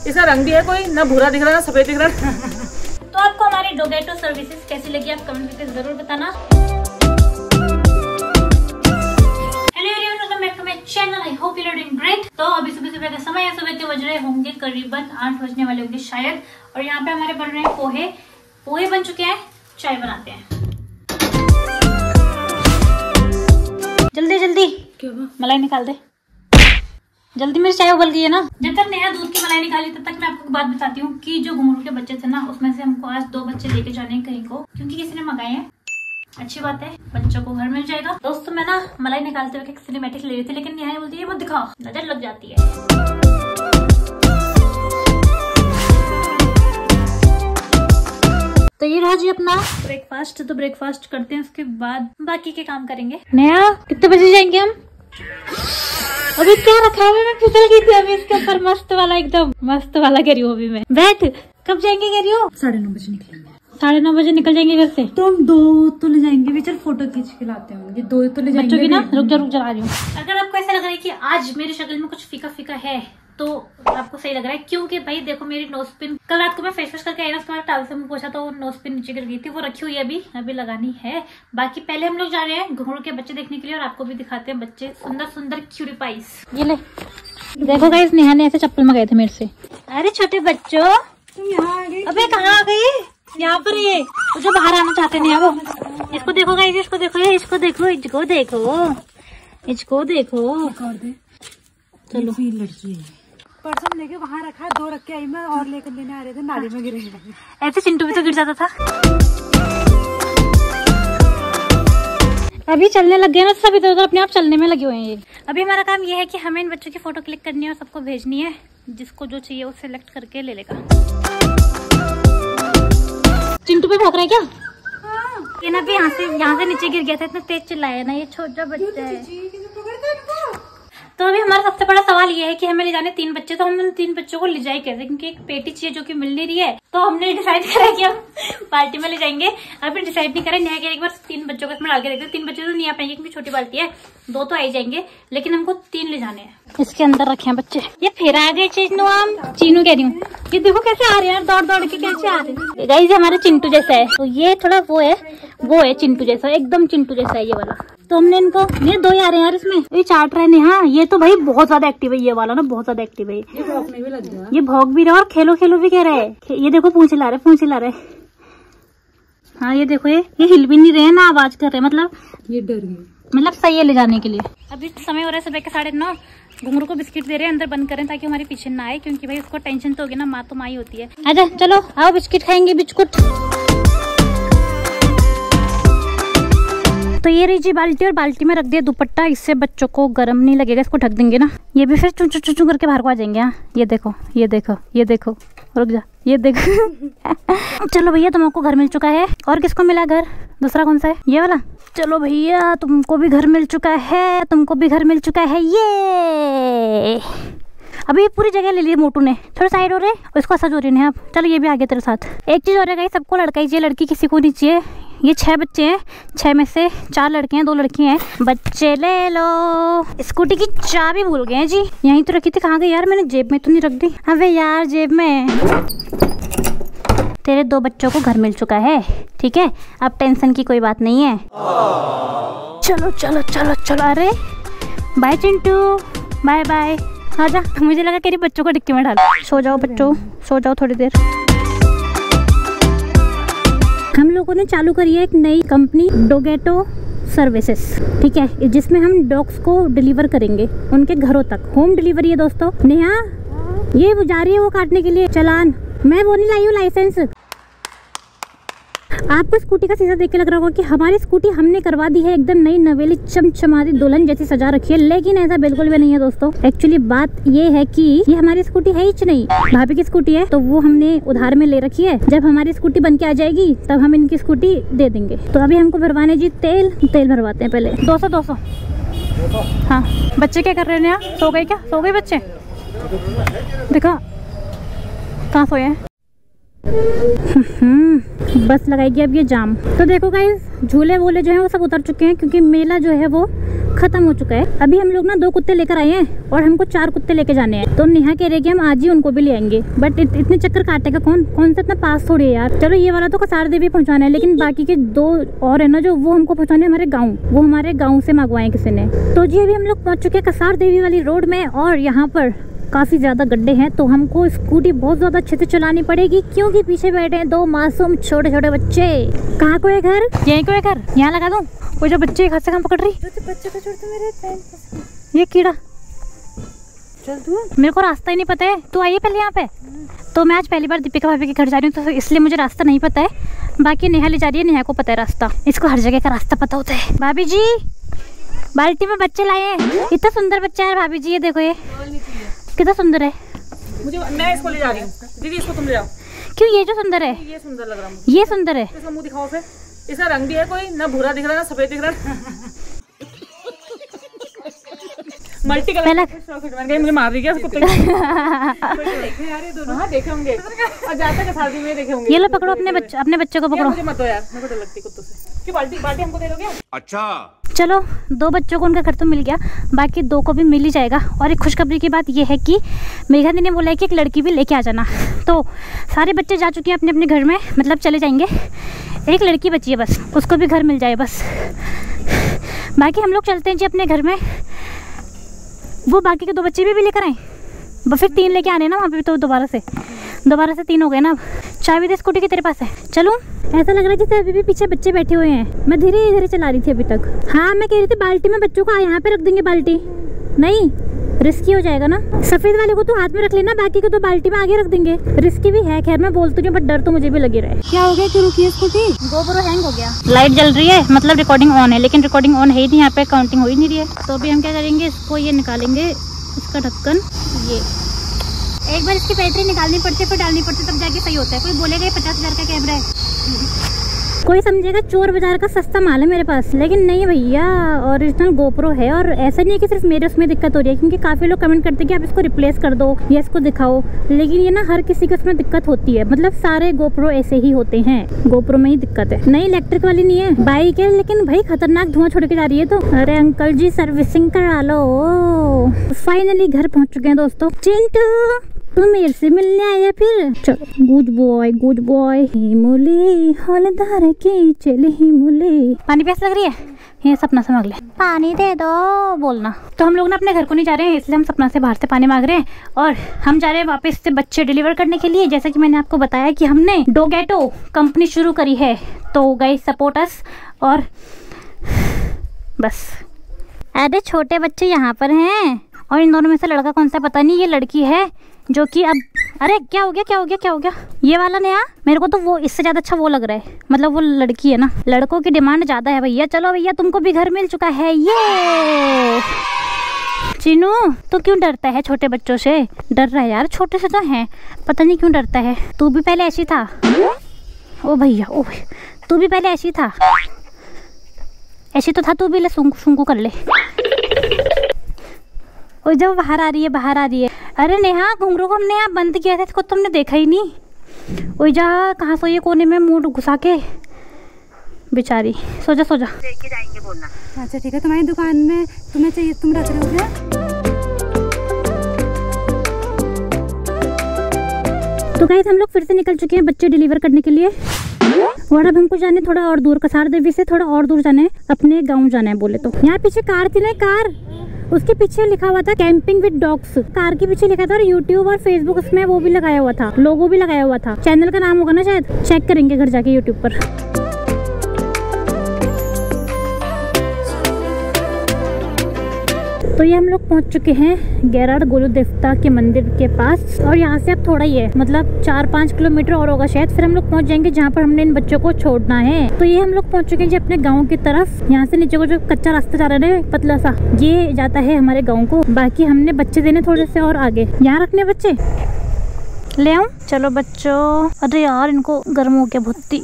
इसका रंग भी है कोई, ना भूरा दिख रहा ना सफेद दिख रहा। तो आपको हमारी डोगेटो सर्विसेज कैसी लगी आप कमेंट करके जरूर बताना। Hello everyone, welcome back to my channel. I hope you are doing great. तो अभी सुबह का समय है, सुबह के बज रहे होंगे करीबन 8 बजने वाले होंगे शायद। और यहाँ पे हमारे बन रहे हैं पोहे। पोहे बन चुके हैं, चाय बनाते हैं। जल्दी जल्दी मलाई निकाल दे जल्दी, मेरी चाय उबल गई है ना। जब तक नेहा दूध की मलाई निकाली तब तक मैं आपको बात बताती हूँ कि जो घुंघरू के बच्चे थे ना, उसमें से हमको आज 2 बच्चे लेके जाने हैं कहीं को, क्योंकि किसी ने मंगाए हैं। अच्छी बात है, बच्चों को घर मिल जाएगा। दोस्तों मैं ना मलाई निकालते हुए सिनेमैटिक ले रही थी, लेकिन नेहा बोलती है मत दिखाओ, नजर लग जाती है। तो ये रहा जी अपना ब्रेकफास्ट। तो ब्रेकफास्ट करते हैं, उसके बाद बाकी के काम करेंगे। नेहा कितने बजे जाएंगे हम? अभी क्या रखा है, मैं फिसल गई थी अभी इसके ऊपर। मस्त वाला, एकदम मस्त वाला कह रही हूँ अभी मैं। बैठ, कब जाएंगे कह रही हो? 9:30 बजे निकलेंगे। 9:30 बजे निकल जाएंगे घर से। तो हम 2 तो ले जाएंगे भी, चल फोटो खींच के लाते हैं। 2 तो ले जाएंगे बच्चों की ना। रुक जा आ रही हूँ। अगर आपको ऐसा लग रहा है कि आज मेरी शक्ल में कुछ फीका फीका है तो आपको सही लग रहा है, क्योंकि भाई देखो मेरी नोज पिन कल रात को मैं फेस वॉश करके आई ना, उसके बाद टावल से मुंह पोंछा तो नोज पिन नीचे गिर गई थी, वो रखी हुई है अभी लगानी है। बाकी पहले हम लोग जा रहे हैं घुंघरू के बच्चे देखने के लिए, और आपको भी दिखाते हैं बच्चे सुंदर सुंदर क्यूटी पाइस। ये ले देखो गाइस, नेहा ने ऐसे चप्पल मंगाए थे मेरे से। अरे छोटे बच्चों तुम यहाँ आ गई? अबे कहाँ आ गई? यहाँ पर ये जो बाहर आना चाहते हैं वो। इसको देखो गाइस, इसको देखो, इसको देखो, इसको देखो, इसको देखो। चलो लड़की है, परसों लेके वहाँ रखा है, 2 रख के आई मैं, और लेकर लेने आ रहे थे, नाली में गिरे। ऐसे चिंटू भी तो गिर जाता था। अभी चलने लग गए ना, सब इधर उधर अपने आप चलने में लगे हुए हैं ये। अभी हमारा काम ये है कि हमें इन बच्चों की फोटो क्लिक करनी है और सबको भेजनी है। जिसको जो चाहिए वो सिलेक्ट करके ले लेगा। चिंटू पे भौंक रहा है क्या? हाँ। ये ना भी यहाँ से नीचे गिर गया था, इतना तेज चिल्लाया ना, ये छोटा बच्चा है। तो अभी हमारा सबसे बड़ा सवाल ये है कि हमें ले जाने 3 बच्चे, तो हम उन 3 बच्चों को ले जाए कैसे, क्योंकि एक पेटी चाहिए जो कि मिल नहीं रही है। तो हमने डिसाइड करा कि हम बाल्टी में ले जाएंगे। अभी डिसाइड नहीं करें, नेहा के एक बार 3 बच्चों को इसमें डाल के देखते। 3 बच्चे तो नहीं आ पाएंगे क्योंकि छोटी बाल्टी है, 2 तो आ ही जाएंगे, लेकिन हमको 3 ले जाने हैं। इसके अंदर रखे हैं बच्चे। ये फिर आ गए चीनू कह रही हूँ। ये देखो कैसे आ रहे हैं, दौड़ दौड़ के कैसे आ रहे हैं। गाइस हमारे चिंटू जैसा है, तो ये थोड़ा वो है चिंटू जैसा, एकदम चिंटू जैसा है ये वाला। तो हमने इनको, ये 2 ही आ रहे हैं यार इसमें, ये चाट रहे हैं। हाँ ये तो भाई बहुत ज्यादा एक्टिव है, ये वाला ना बहुत ज्यादा एक्टिव है। ये भौंकने भी लग गया, ये भौंक भी रहा है और खेलो भी कह रहा है। ये देखो पूंछ हिला रहे। हाँ ये देखो, ये हिल भी नहीं रहे हैं ना, आवाज कर रहे हैं, मतलब ये डर गए, मतलब सही है ले जाने के लिए। अभी समय हो रहा है सुबह के 9:30। घुंघरू को बिस्किट दे रहे हैं, अंदर बंद करें ताकि हमारे पीछे ना आए, क्योंकि भाई उसको टेंशन तो होगी ना, माँ तो माँ ही होती है। आजा चलो आओ बिस्किट खाएंगे, बिस्कुट। तो ये रही जी बाल्टी, और बाल्टी में रख दिया दुपट्टा, इससे बच्चों को गर्म नहीं लगेगा। इसको ढक देंगे ना, ये भी फिर चू चू करके बाहर को आ जाएंगे। हाँ ये देखो, रुक जा, ये देखो। चलो भैया तुमको घर मिल चुका है। और किसको मिला घर? दूसरा कौन सा है? ये वाला। चलो भैया तुमको भी घर मिल चुका है, ये अभी पूरी जगह ले ली मोटू ने। थोड़ा साइड हो रहे, उसको असर हो रही है। अब चलो ये भी आ गया तेरे साथ। एक चीज हो रहा है, सबको लड़का ही चाहिए, लड़की किसी को नहीं चाहिए। ये 6 बच्चे हैं, 6 में से 4 लड़के हैं, 2 लड़की हैं। बच्चे ले लो। स्कूटी की चाबी भूल गए हैं जी, यहीं तो रखी थी। कहाँ गई यार? मैंने जेब में तो नहीं रख दी। अबे यार जेब में। तेरे 2 बच्चों को घर मिल चुका है, ठीक है, अब टेंशन की कोई बात नहीं है। चलो। अरे बाय चिंटू, बाय। आजा। मुझे लगा तेरे बच्चों को डिक्की में डाल। सो जाओ बच्चों, सो जाओ थोड़ी देर। हम लोगों ने चालू करी है एक नई कंपनी, डोगेटो सर्विसेज, ठीक है, जिसमें हम डॉग्स को डिलीवर करेंगे उनके घरों तक। होम डिलीवरी है दोस्तों। नेहा ये वो जा रही है वो काटने के लिए चालान। मैं वो नहीं लाई हूँ लाइसेंस। आपको स्कूटी का शीशा देख के लग रहा होगा कि हमारी स्कूटी हमने करवा दी है एकदम नई नवेली चमचमाती दुल्हन जैसी सजा रखी है, लेकिन ऐसा बिल्कुल भी नहीं है दोस्तों। एक्चुअली बात ये है कि ये हमारी स्कूटी है ही नहीं, भाभी की स्कूटी है, तो वो हमने उधार में ले रखी है। जब हमारी स्कूटी बन के आ जाएगी तब हम इनकी स्कूटी दे देंगे। तो अभी हमको भरवाने जी तेल भरवाते हैं पहले। 200। हाँ बच्चे क्या कर रहे हैं यहाँ? सो गए क्या? सो गए बच्चे? देखा कहाँ सोए हैं? बस लगाएगी अब ये जाम। तो देखो गाइस झूले वूले जो है वो सब उतर चुके हैं, क्योंकि मेला जो है वो खत्म हो चुका है। अभी हम लोग ना 2 कुत्ते लेकर आए हैं और हमको 4 कुत्ते लेके जाने हैं। तो नेहा कह रही है कि हम आज ही उनको भी ले आएंगे, बट इतने चक्कर काटेगा कौन सा इतना पास थोड़ी है यार। चलो ये वाला तो कसार देवी पहुँचाना है, लेकिन बाकी के 2 और है ना जो, वो हमको पहुँचाने हमारे गाँव, वो हमारे गाँव से मंगवाए किसी ने। तो जी अभी हम लोग पहुँच चुके हैं कसार देवी वाली रोड में, और यहाँ पर काफ़ी ज़्यादा गड्ढे हैं, तो हमको स्कूटी बहुत ज़्यादा अच्छे से चलानी पड़ेगी, क्योंकि पीछे बैठे हैं 2 मासूम छोटे छोटे बच्चे। कहाँ को है घर? यहीं को है घर, यहाँ लगा दूँ। वो जो बच्चे हाथ से कहाँ पकड़ रही? बच्चे को छोड़ते मेरे ये कीड़ा, चल तू। मेरे को रास्ता ही नहीं पता है। तू आइए पहले यहाँ पे। तो मैं आज पहली बार दीपिका भाभी के घर जा रही हूँ, तो इसलिए मुझे रास्ता नहीं पता है। बाकी नेहा ले जा रही है, नेहा को पता है रास्ता। इसको हर जगह का रास्ता पता होता है। भाभी जी बाल्टी में बच्चे लाए हैं, इतना सुंदर बच्चा है भाभी जी, ये देखो ये कितना सुंदर है। मुझे, मैं इसको ले जा रही हूँ। दीदी इसको तुम ले जाओ। क्यों? ये जो सुंदर है, ये सुंदर लग रहा है। ये सुंदर है। इसका मुंह दिखाओ फिर। इसका रंग भी है कोई, ना भूरा दिख रहा है ना सफेद दिख रहा है। मल्टी कलर बन गई। मुझे मार दी क्या कुत्ते? हाँ देखे होंगे, और जाते के शादी में देखे होंगे। ये लो पकड़ो अपने बच्चे को पकड़ो। मुझे मत दो यार, मेरे को डर लगती कुत्तों से। कि बाल्टी हमको दे दोगे? अच्छा चलो 2 बच्चों को उनका घर तो मिल गया, बाकी 2 को भी मिल ही जाएगा। और एक खुशखबरी की बात ये है कि मेघा दी ने बोला है कि एक लड़की भी लेके आ जाना। तो सारे बच्चे जा चुके हैं अपने अपने घर में, मतलब चले जाएंगे। एक लड़की बची है बस, उसको भी घर मिल जाए बस। बाकी हम लोग चलते हैं जी अपने घर में। वो बाकी के 2 बच्चे भी लेकर आए, फिर 3 लेके आने ना वहाँ पे, तो दोबारा से 3 हो गए ना। चाबी दे स्कूटी की तेरे पास है? चलूँ? ऐसा लग रहा है जैसे अभी भी पीछे बच्चे बैठे हुए हैं। मैं धीरे धीरे चला रही थी अभी तक। हाँ मैं कह रही थी बाल्टी में बच्चों को यहाँ पे रख देंगे। बाल्टी नहीं, रिस्की हो जाएगा ना। सफेद वाले को तो हाथ में रख लेना, बाकी को तो बाल्टी में आगे रख देंगे। रिस्की भी है, खैर मैं बोलती हूँ, बट डर तो मुझे भी लगी रहा है। क्या हो गया? क्यों रुकी है स्कूटी? GoPro हैंग हो गया। लाइट जल रही है, मतलब रिकॉर्डिंग ऑन है, लेकिन रिकॉर्डिंग ऑन है ही नहीं, यहाँ पे काउंटिंग हो ही नहीं रही है। तो अभी हम क्या करेंगे, इसको ये निकालेंगे, इसका ढक्कन। ये एक बार इसकी बैटरी निकालनी पड़ती है, फिर डालनी पड़ती है, तब जाके सही होता है। कोई बोलेगा ये 50,000 का कैमरा है, कोई समझेगा चोर बाजार का सस्ता माल है मेरे पास, लेकिन नहीं भैया, ओरिजिनल GoPro है। और ऐसा नहीं है कि सिर्फ मेरे उसमें दिक्कत हो रही है, क्योंकि काफ़ी लोग कमेंट करते हैं कि आप इसको रिप्लेस कर दो या इसको दिखाओ, लेकिन ये ना हर किसी को उसमें दिक्कत होती है। मतलब सारे GoPro ऐसे ही होते हैं, GoPro में ही दिक्कत है। नहीं इलेक्ट्रिक वाली नहीं है, बाइक है, लेकिन भाई खतरनाक धुआं छोड़ के जा रही है। तो अरे अंकल जी सर्विसिंग करा लो। फाइनली घर पहुँच चुके हैं दोस्तों। चिंटू तू मेरे से मिलने आया फिर? चलो गुड बॉय ही मोले हौलदार के चले ही मोले। पानी प्यास लग रही है? ये सपना से मांग ले, पानी दे दो बोलना। तो हम लोग ना अपने घर को नहीं जा रहे हैं, इसलिए हम सपना से बाहर से पानी मांग रहे हैं। और हम जा रहे हैं वापस से बच्चे डिलीवर करने के लिए। जैसा कि मैंने आपको बताया कि हमने डोगेटो कंपनी शुरू करी है, तो गाइस सपोर्ट अस। और बस अरे छोटे बच्चे यहाँ पर हैं, और इन दोनों में से लड़का कौन सा पता नहीं। ये लड़की है जो कि अब, अरे क्या हो गया? ये वाला नया, मेरे को तो वो इससे ज़्यादा अच्छा वो लग रहा है। मतलब वो लड़की है ना, लड़कों की डिमांड ज़्यादा है भैया। चलो भैया तुमको भी घर मिल चुका है। ये चिनू तो क्यों डरता है छोटे बच्चों से? डर रहा है यार, छोटे से तो हैं, पता नहीं क्यों डरता है। तू भी पहले ऐसी था। ओ भैया तू भी पहले ऐसी था, ऐसी तो था तू भी। ले सूंकू कर ले। और जब बाहर आ रही है। अरे नेहा घुंघरू को हमने यहाँ बंद किया था, इसको तो हमने देखा ही नहीं। ओए जा, कहाँ सो ये कोने में मुंह घुसा के, बेचारी। सो जा लेके जाएंगे बोलना। अच्छा ठीक है, तुम्हारी दुकान में तुम्हें चाहिए, तुम रख रहे हो क्या? तो गाइस हम लोग फिर से निकल चुके हैं बच्चे डिलीवर करने के लिए। और अब हमको जाने थोड़ा और दूर, कसार देवी से थोड़ा और दूर जाना है, अपने गाँव जाना है बोले तो। यहाँ पीछे कार थी ना, कार, उसके पीछे लिखा हुआ था कैंपिंग विद डॉग्स। कार के पीछे लिखा था, और यूट्यूब और फेसबुक उसमें वो भी लगाया हुआ था, लोगो भी लगाया हुआ था। चैनल का नाम होगा ना शायद, चेक करेंगे घर जाके यूट्यूब पर। तो ये हम लोग पहुंच चुके हैं गैराड गुरु देवता के मंदिर के पास, और यहाँ से अब थोड़ा ही है, मतलब 4-5 किलोमीटर और होगा शायद, फिर हम लोग पहुंच जाएंगे जहाँ पर हमने इन बच्चों को छोड़ना है। तो ये हम लोग पहुंच चुके हैं जी अपने गांव की तरफ। यहाँ से नीचे को जो कच्चा रास्ता जा रहा है पतला सा, ये जाता है हमारे गाँव को। बाकी हमने बच्चे देने थोड़े से और आगे। यहाँ रखने बच्चे ले आऊं? चलो बच्चों। अरे यार इनको गर्म हो गया बहुत।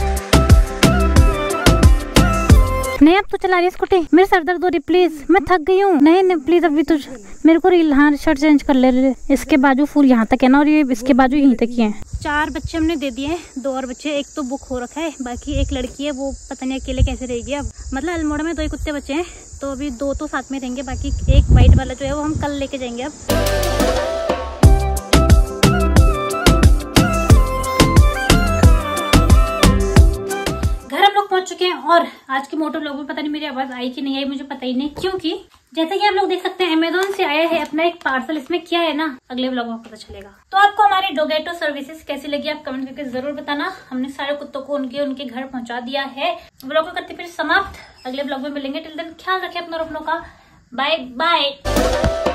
नहीं अब तो चला रही है स्कूटी, मेरे सर दर्द हो रही, प्लीज मैं थक गई हूँ। नहीं प्लीज अभी तो मेरे को हाँ शर्ट चेंज कर ले। इसके बाजू फूल यहाँ तक है ना, और ये इसके बाजू यहीं तक ही है। 4 बच्चे हमने दे दिए हैं, 2 और बच्चे, एक तो बुक हो रखा है, बाकी एक लड़की है, वो पता नहीं अकेले कैसे रहेगी अब। मतलब अल्मोड़ा में 2 ही कुत्ते बच्चे हैं, तो अभी 2 तो साथ में रहेंगे, बाकी एक वाइट वाला जो है वो हम कल लेके जाएंगे। अब घर हम लोग पहुंच चुके हैं और आज के मोटो व्लॉग में पता नहीं मेरी आवाज आई कि नहीं आई, मुझे पता ही नहीं, क्योंकि जैसे कि आप लोग देख सकते हैं अमेज़न से आया है अपना एक पार्सल। इसमें क्या है ना, अगले व्लॉग में पता चलेगा। तो आपको हमारी डोगेटो सर्विसेज कैसी लगी आप कमेंट करके जरूर बताना। हमने सारे कुत्तों को उनके घर पहुंचा दिया है। व्लॉग को करते फिर समाप्त, अगले व्लॉग में मिलेंगे। टिल देन ख्याल रखें अपना और अपनों का। Bye bye.